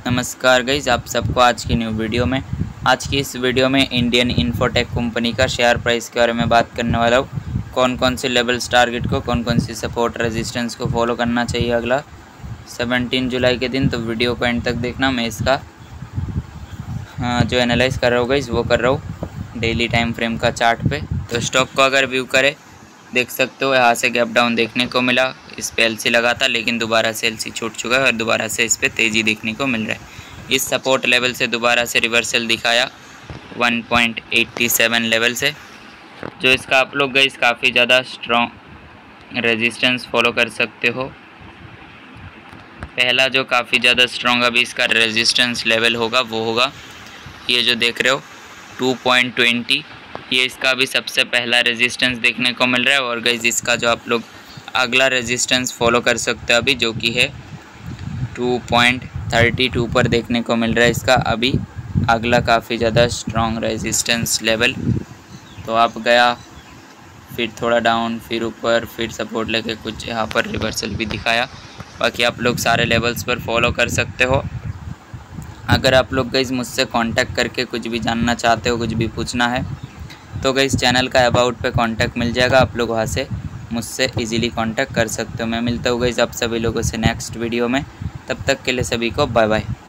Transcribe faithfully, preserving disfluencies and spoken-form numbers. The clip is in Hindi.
नमस्कार गाइज, आप सबको आज की न्यू वीडियो में आज की इस वीडियो में इंडियन इन्फोटेक कंपनी का शेयर प्राइस के बारे में बात करने वाला हूँ। कौन कौन से लेवल्स टारगेट को, कौन कौन सी सपोर्ट रेजिस्टेंस को फॉलो करना चाहिए अगला सत्रह जुलाई के दिन। तो वीडियो को एंड तक देखना। मैं इसका हाँ, जो एनालाइज कर रहा हूँ गाइज वो कर रहा हूँ डेली टाइम फ्रेम का चार्ट पे। तो स्टॉक को अगर व्यू करें, देख सकते हो यहाँ से गैप डाउन देखने को मिला। इस पे एलसी लगा था लेकिन दोबारा से एलसी छूट चुका है और दोबारा से इस पे तेज़ी देखने को मिल रहा है। इस सपोर्ट लेवल से दोबारा से रिवर्सल दिखाया एक पॉइंट आठ सात लेवल से, जो इसका आप लोग गाइस काफ़ी ज़्यादा स्ट्रॉन्ग रेजिस्टेंस फॉलो कर सकते हो। पहला जो काफ़ी ज़्यादा स्ट्रॉन्ग अभी इसका रेजिस्टेंस लेवल होगा वो होगा ये जो देख रहे हो टू पॉइंट दो शून्य। ये इसका अभी सबसे पहला रेजिस्टेंस देखने को मिल रहा है। और गाइस इसका जो आप लोग अगला रेजिस्टेंस फॉलो कर सकते हो अभी, जो कि है टू पॉइंट थर्टी टू पर देखने को मिल रहा है इसका अभी अगला काफ़ी ज़्यादा स्ट्रॉन्ग रेजिस्टेंस लेवल। तो आप गया, फिर थोड़ा डाउन, फिर ऊपर, फिर सपोर्ट लेके कुछ यहाँ पर रिवर्सल भी दिखाया। बाकी आप लोग सारे लेवल्स पर फॉलो कर सकते हो। अगर आप लोग गाइस मुझसे कांटेक्ट करके कुछ भी जानना चाहते हो, कुछ भी पूछना है, तो गाइस चैनल का अबाउट पे कांटेक्ट मिल जाएगा। आप लोग वहाँ से मुझसे इजीली कांटेक्ट कर सकते हो। मैं मिलता हूँ गाइस आप सभी लोगों से नेक्स्ट वीडियो में। तब तक के लिए सभी को बाय बाय।